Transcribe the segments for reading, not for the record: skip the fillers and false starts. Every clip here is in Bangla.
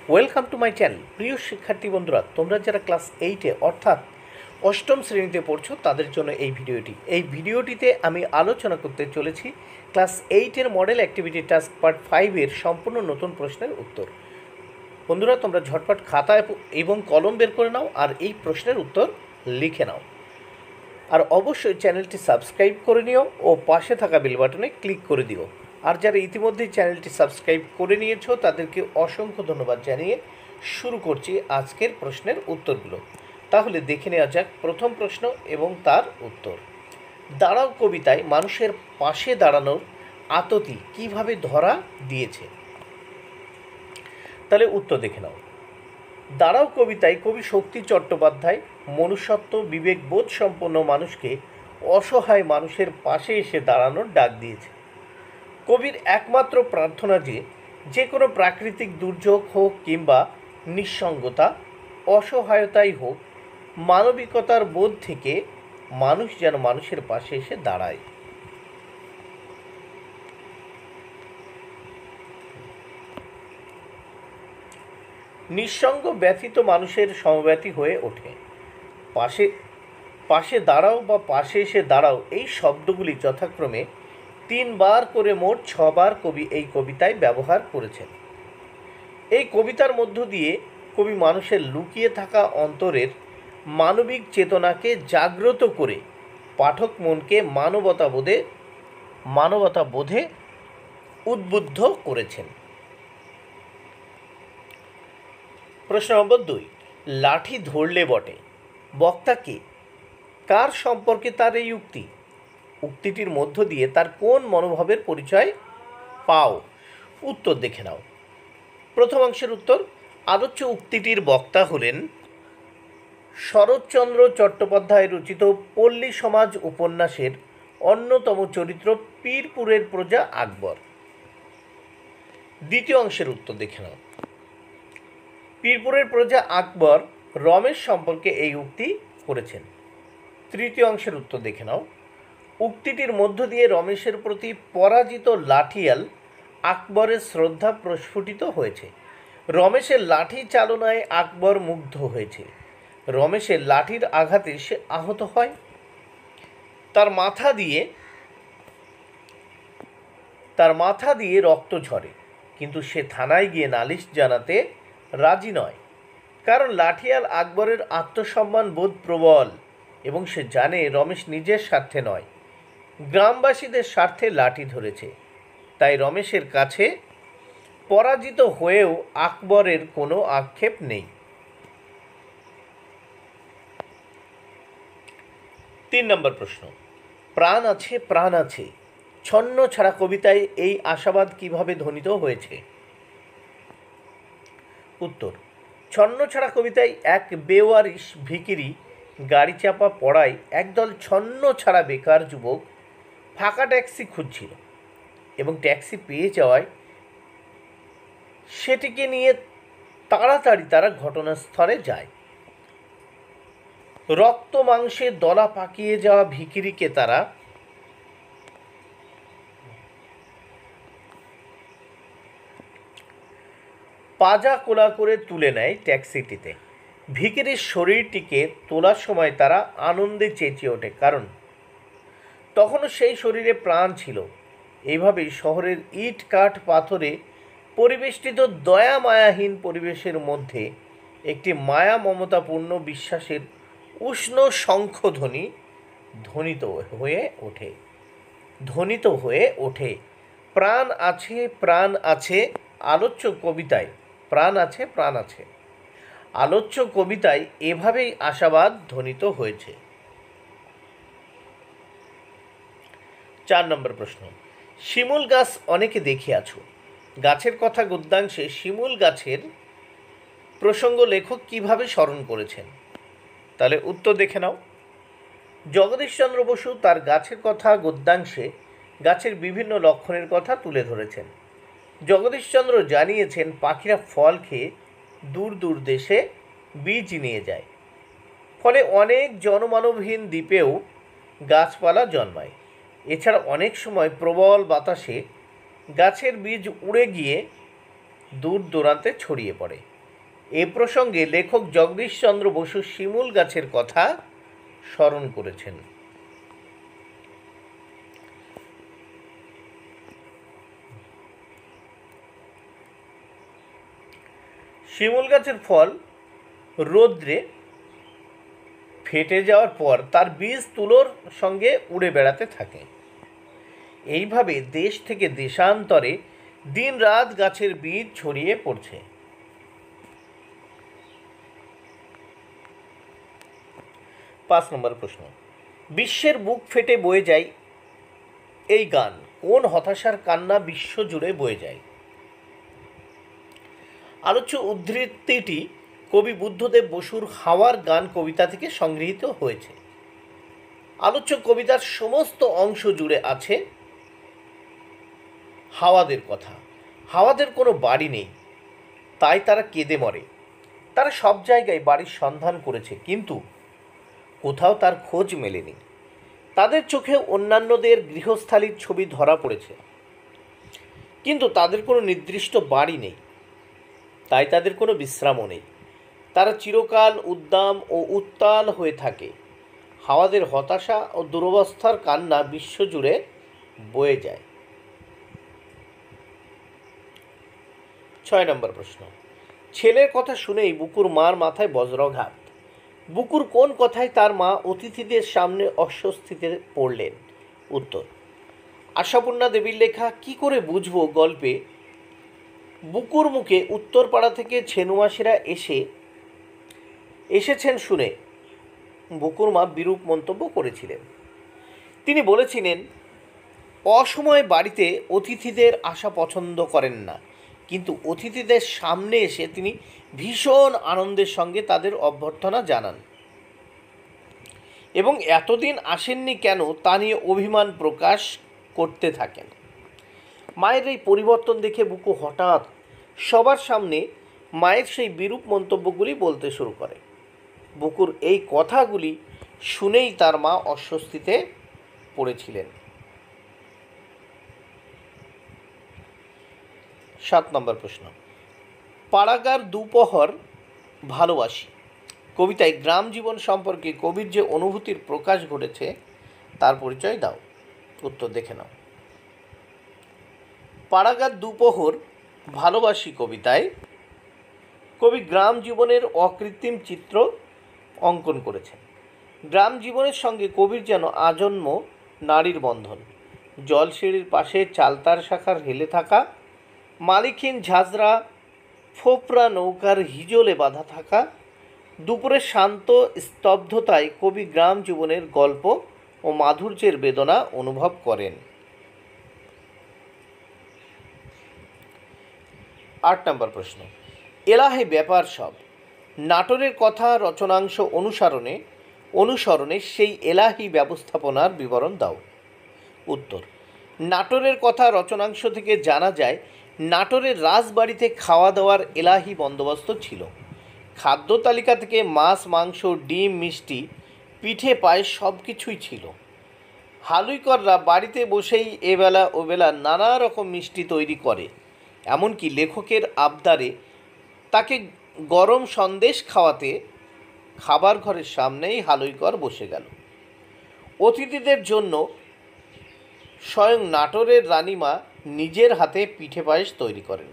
Welcome to my channel. প্রিয় শিক্ষার্থী বন্ধুরা, তোমরা যারা ক্লাস 8-এ অর্থাৎ অষ্টম শ্রেণীতে পড়ছো তাদের জন্য এই ভিডিওটিতে আমি আলোচনা করতে চলেছি ক্লাস 8-এর মডেল অ্যাক্টিভিটি টাস্ক পার্ট 5-এর সম্পূর্ণ নতুন প্রশ্নের উত্তর। বন্ধুরা, তোমরা ঝটপট খাতা এবং কলম বের করে নাও আর এই প্রশ্নের উত্তর লিখে নাও। আর অবশ্যই চ্যানেলটি সাবস্ক্রাইব করে নিও ও পাশে থাকা বেল বাটনে ক্লিক করে দিও। আর যারা ইতিমধ্যেই চ্যানেলটি সাবস্ক্রাইব করে নিয়েছো তাদেরকে অসংখ্য ধন্যবাদ জানিয়ে শুরু করছি আজকের প্রশ্নের উত্তরগুলো। তাহলে দেখে নেওয়া যাক প্রথম প্রশ্ন এবং তার উত্তর। দাঁড়াও কবিতায় মানুষের পাশে দাঁড়ানোর আততি কিভাবে ধরা দিয়েছে? তাহলে উত্তর দেখে নাও। দাঁড়াও কবিতায় কবি শক্তি চট্টোপাধ্যায় মনুষ্যত্ব বিবেকবোধ সম্পন্ন মানুষকে অসহায় মানুষের পাশে এসে দাঁড়ানোর ডাক দিয়েছে। কবির একমাত্র প্রার্থনা যে কোনো প্রাকৃতিক দুর্যোগ হোক কিংবা নিঃসঙ্গতা অসহায়তাই হোক, মানবিকতার বোধ থেকে মানুষ যেন মানুষের পাশে এসে দাঁড়ায়। নিঃসঙ্গ ব্যথিত মানুষের সমব্যথী হয়ে ওঠে। পাশে দাঁড়াও বা পাশে এসে দাঁড়াও এই শব্দগুলি যথাক্রমে 3 বার করে মোট 6 বার কবি এই কবিতায় ব্যবহার করেছেন। এই কবিতার মধ্য দিয়ে কবি মানুষের লুকিয়ে থাকা অন্তরের মানবিক চেতনাকে জাগ্রত করে পাঠক মনকে মানবতাবোধে উদ্বুদ্ধ করেছেন। প্রশ্ন নম্বর 2, লাঠি ধরলে বটে বক্তা কে? কার সম্পর্কে তার এই উক্তিটির মধ্য দিয়ে তার কোন মনোভাবের পরিচয় পাও? উত্তর দেখে নাও। প্রথম অংশের উত্তর, আলোচ্য উক্তিটির বক্তা হলেন শরৎচন্দ্র চট্টোপাধ্যায় রচিত পল্লী সমাজ উপন্যাসের অন্যতম চরিত্র পীরপুরের প্রজা আকবর। দ্বিতীয় অংশের উত্তর দেখে নাও। পীরপুরের প্রজা আকবর রমেশ সম্পর্কে এই উক্তি করেছেন। তৃতীয় অংশের উত্তর দেখে নাও। উক্তিটির মধ্য দিয়ে রমেশের প্রতি পরাজিত লাঠিয়াল আকবরের শ্রদ্ধা প্রস্ফুটিত হয়েছে। রমেশের লাঠি চালনায় আকবর মুগ্ধ হয়েছে। রমেশের লাঠির আঘাতে সে আহত হয়। তার মাথা দিয়ে রক্ত ঝরে, কিন্তু সে থানায় গিয়ে নালিশ জানাতে রাজি নয়, কারণ লাঠিয়াল আকবরের আত্মসম্মান বোধ প্রবল এবং সে জানে রমেশ নিজের স্বার্থে নয়, গ্রামবাসীদের স্বার্থে লাঠি ধরেছে। তাই রমেশের কাছে পরাজিত হয়েও আকবরের কোনো আক্ষেপ নেই। 3 নম্বর প্রশ্ন, প্রাণ আছে প্রাণ আছে ছন্ন ছাড়া কবিতায় এই আশাবাদ কিভাবে ধ্বনিত হয়েছে? উত্তর, ছন্ন ছাড়া কবিতায় এক বেওয়ারিশ ভিখিরি গাড়ি চাপা পড়ায় একদল ছন্ন ছাড়া বেকার যুবক ফাঁকা ট্যাক্সি খুঁজছিল এবং ট্যাক্সি পেয়ে যাওয়ায় সেটিকে নিয়ে তাড়াতাড়ি তারা ঘটনাস্থলে যায়। রক্ত মাংসে দলা পাকিয়ে যাওয়া ভিখিরিকে তারা পাজা কোলা করে তুলে নেয় ট্যাক্সিটিতে। ভিখিরির শরীরটিকে তোলার সময় তারা আনন্দে চেঁচিয়ে ওঠে, কারণ তখনও সেই শরীরে প্রাণ ছিল। এইভাবেই শহরের ইট কাঠ পাথরে পরিবেষ্টিত দয়া মায়াহীন পরিবেশের মধ্যে একটি মায়া মমতাপূর্ণ বিশ্বাসের উষ্ণ শঙ্খধ্বনি ধ্বনিত হয়ে ওঠে। প্রাণ আছে প্রাণ আছে আলোচ্য কবিতায় প্রাণ আছে প্রাণ আছে আলোচ্য কবিতায় এভাবেই আশাবাদ ধ্বনিত হয়েছে। 4 নম্বর প্রশ্ন, শিমুল গাছ অনেকে দেখিয়াছো গাছের কথা গদ্যাংশে শিমুল গাছের প্রসঙ্গ লেখক কিভাবে স্মরণ করেছেন? তাহলে উত্তর দেখে নাও। জগদীশচন্দ্র বসু তার গাছের কথা গদ্যাংশে গাছের বিভিন্ন লক্ষণের কথা তুলে ধরেছেন। জগদীশচন্দ্র জানিয়েছেন পাখিরা ফল খেয়ে দূর দূর দেশে বীজ নিয়ে যায়, ফলে অনেক জনমানবহীন দ্বীপেও গাছপালা জন্মায়। এছাড়া অনেক সময় প্রবল বাতাসে গাছের বীজ উড়ে গিয়ে দূর দূরান্তে ছড়িয়ে পড়ে। এ প্রসঙ্গে লেখক জগদীশচন্দ্র বসু শিমুল গাছের কথা স্মরণ করেছেন। শিমুল গাছের ফল রৌদ্রে ফেটে যাওয়ার পর তার বীজ তুলোর সঙ্গে উড়ে বেড়াতে থাকে। এইভাবে দেশ থেকে দেশান্তরে দিনরাত গাছের বীজ ছড়িয়ে পড়ছে। 5 নম্বর প্রশ্ন, বিশ্বের বুক ফেটে বয়ে যায় এই গান কোন হতাশার কান্না বিশ্ব জুড়ে বয়ে যায়? আলোচ্য উদ্ধৃতিটি কবি বুদ্ধদেব বসুর হাওয়ার গান কবিতা থেকে সংগৃহীত হয়েছে। আলোচ্য কবিতার সমস্ত অংশ জুড়ে আছে হাওয়াদের কথা। হাওয়াদের কোনো বাড়ি নেই, তাই তারা কেঁদে মরে। তারা সব জায়গায় বাড়ির সন্ধান করেছে, কিন্তু কোথাও তার খোঁজ মেলেনি। তাদের চোখে অন্যান্যদের গৃহস্থালির ছবি ধরা পড়েছে, কিন্তু তাদের কোনো নির্দিষ্ট বাড়ি নেই, তাই তাদের কোনো বিশ্রামও নেই। তারা চিরকাল উদ্দাম ও উত্তাল হয়ে থাকে। হাওয়াদের হতাশা ও দুরবস্থার কান্না বিশ্বজুড়ে বয়ে যায়। 6 নম্বর প্রশ্ন, ছেলের কথা শুনেই বুকুর মার মাথায় বজ্রাঘাত। বুকুর কোন কথায় তার মা অতিথিদের সামনে অস্বস্তিতে পড়লেন? উত্তর, আশাপূর্ণা দেবীর লেখা কি করে বুঝবো গল্পে বুকুর মুখে উত্তরপাড়া থেকে ছেনুমাসিরা এসেছেন শুনে বুকুর মা বিরূপ মন্তব্য করেছিলেন। তিনি বলেছিলেন, অসময়ে বাড়িতে অতিথিদের আসা পছন্দ করেন না, কিন্তু অতিথিদের সামনে এসে তিনি ভীষণ আনন্দের সঙ্গে তাদের অভ্যর্থনা জানান এবং এতদিন আসেননি কেন তা নিয়ে অভিমান প্রকাশ করতে থাকেন। মায়ের এই পরিবর্তন দেখে বুকু হঠাৎ সবার সামনে মায়ের সেই বিরূপ মন্তব্যগুলি বলতে শুরু করে। বুকুর এই কথাগুলি শুনেই তার মা অস্বস্তিতে পড়েছিলেন। 7 নম্বর প্রশ্ন, পাড়াগার দুপহর ভালোবাসি কবিতায় গ্রাম জীবন সম্পর্কে কবির যে অনুভূতির প্রকাশ ঘটেছে তার পরিচয় দাও। উত্তর দেখে নাও। পাড়াগার দুপহর ভালোবাসি কবিতায় কবি গ্রাম জীবনের অকৃত্রিম চিত্র অঙ্কন করেছেন। গ্রাম জীবনের সঙ্গে কবির যেন আজন্ম নারীর বন্ধন। জলসিঁড়ির পাশে চালতার শাখার হেলে থাকা, মালিকহীন ঝাঁঝরা ফোপরা নৌকার হিজলে বাঁধা থাকা, দুপুরের শান্ত স্তব্ধতায় কবি গ্রাম জীবনের গল্প ও মাধুর্যের বেদনা অনুভব করেন। 8 নম্বর প্রশ্ন, এলাহে ব্যাপার সব নাটোরের কথা রচনাংশ অনুসরণে সেই এলাহি ব্যবস্থাপনার বিবরণ দাও। উত্তর, নাটোরের কথা রচনাংশ থেকে জানা যায় নাটোরের রাজবাড়িতে খাওয়া দাওয়ার এলাহি বন্দোবস্ত ছিল। খাদ্য তালিকা থেকে মাছ, মাংস, ডিম, মিষ্টি, পিঠে, পায়েস সব কিছুই ছিল। হালুইকররা বাড়িতে বসেই এবেলা ওবেলা নানা রকম মিষ্টি তৈরি করে। এমনকি লেখকের আবদারে তাকে গরম সন্দেশ খাওয়াতে খাবার ঘরের সামনেই হালুইকর বসে গেল। অতিথিদের জন্য স্বয়ং নাটোরের রানীমা নিজের হাতে পিঠে পায়েস তৈরি করেন।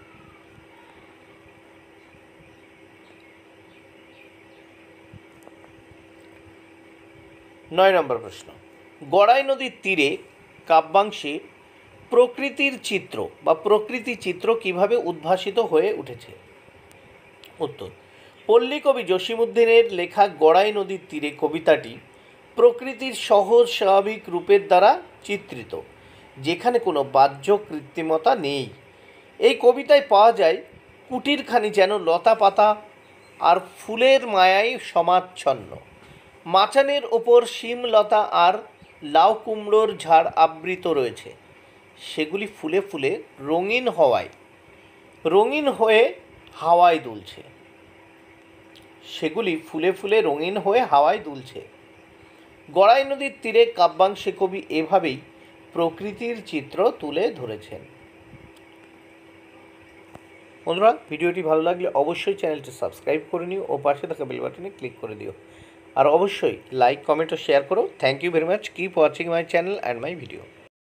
9 নম্বর প্রশ্ন, গড়াই নদীর তীরে কাব্যাংশে প্রকৃতির চিত্র বা প্রকৃতি চিত্র কিভাবে উদ্ভাসিত হয়ে উঠেছে? উত্তর, পল্লী কবি জসিমউদ্দিনের লেখা গড়াই নদীর তীরে কবিতাটি প্রকৃতির সহজ স্বাভাবিক রূপের দ্বারা চিত্রিত, যেখানে কোনো বাহ্য কৃত্রিমতা নেই। এই কবিতায় পাওয়া যায় কুটিরখানি যেন লতা পাতা আর ফুলের মায়ায় সমাচ্ছন্ন। মাচানের ওপর শিমলতা আর লাউ কুমড়োর ঝাড় আবৃত রয়েছে। সেগুলি ফুলে ফুলে রঙিন হয়ে হাওয়ায় দুলছে। গড়াই নদীর তীরে কাব্যাংশে কবি এভাবেই প্রকৃতির চিত্র তুলে ধরেছেন। বন্ধুরা, ভিডিওটি ভালো লাগলে অবশ্যই চ্যানেলটি সাবস্ক্রাইব করে নিও ও পাশে থাকা বেল বাটনে ক্লিক করে দিও। আর অবশ্যই লাইক, কমেন্ট ও শেয়ার করো। Thank you very much. Keep watching my channel and my video.